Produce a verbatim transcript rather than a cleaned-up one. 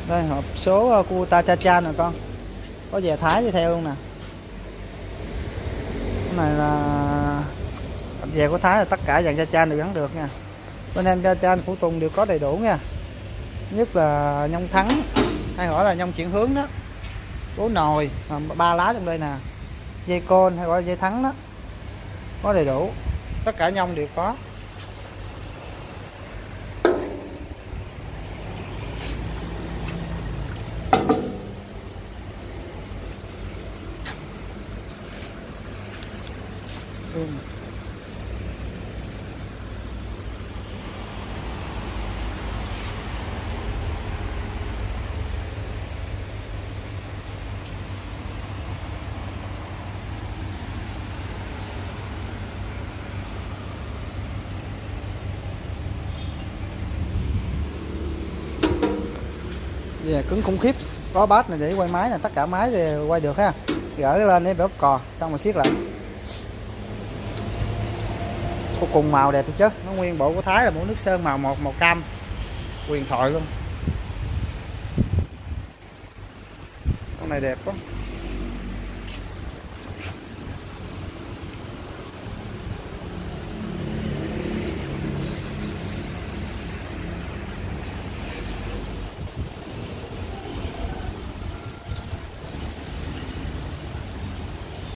Đây hộp số Kubota Cha-Chan nè con, có về Thái đi theo luôn nè. Cái này là về của Thái là tất cả dàn Cha-Chan đều gắn được nha. Bên em Cha-Chan phụ tùng đều có đầy đủ nha, nhất là nhông thắng hay gọi là nhông chuyển hướng đó, bố nồi ba lá trong đây nè, dây côn hay gọi là dây thắng đó, có đầy đủ, tất cả nhông đều có. Ừ. Yeah, cứng khủng khiếp, có bát này để quay máy, là tất cả máy thì quay được ha, gỡ lên để bóp cò xong rồi siết lại. Vô cùng màu đẹp chứ, nó nguyên bộ của Thái là mũ nước sơn màu một màu cam huyền thoại luôn. Con này đẹp quá.